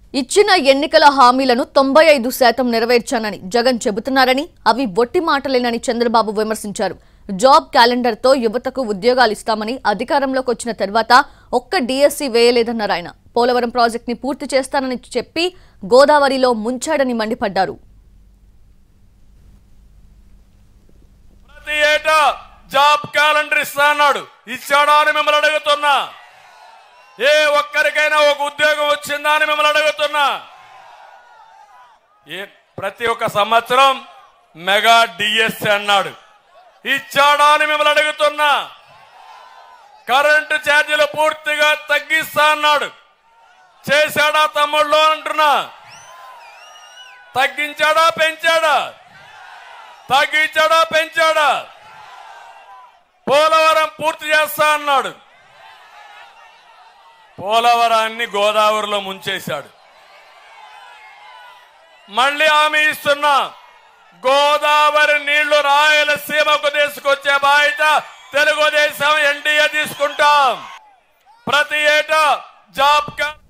ఇచ్చిన ఎన్నికల హామీలను 95% నెరవేర్చానని జగన్ చెబుతున్నారని అవి బొట్టి మాటలేనని చంద్రబాబు విమర్శించారు. జాబ్ క్యాలెండర్తో యువతకు ఉద్యోగాలు ఇస్తామని అధికారంలోకి వచ్చిన తర్వాత ఒక్క డిఎస్సి వేయలేదన్నారు ఆయన. పోలవరం ప్రాజెక్టుని పూర్తి చేస్తానని చెప్పి గోదావరిలో ముంచాడని మండిపడ్డారు. ప్రతి ఏటా జాబ్ క్యాలెండర్ ఇస్తాన్నాడు, ఇచ్చాడా అని మిమ్మల్ని అడుగుతున్నా. ఏ ఒక్కరికైనా ఒక ఉద్యోగం వచ్చిందా అని మిమ్మల్ని అడుగుతున్నా. ప్రతి ఒక్క సంవత్సరం మెగా డిఎస్సి అన్నాడు, ఇచ్చాడా అని మిమ్మల్ని అడుగుతున్నా. కరెంటు ఛార్జీలు పూర్తిగా తగ్గిస్తా అన్నాడు, చేశాడా తమ్ముళ్ళు అంటున్నా. తగ్గించాడా పెంచాడా? తగ్గించాడా పెంచాడా? పోలవరం పూర్తి చేస్తా అన్నాడు, పోలవరాన్ని గోదావరిలో ముంచేశాడు. మళ్ళీ హామీ ఇస్తున్నా, గోదావరి నీళ్లు రాయలసీమకు తీసుకొచ్చే బాధ్యత తెలుగుదేశం ఎన్డీఏ తీసుకుంటాం. ప్రతి ఏటా జాబ్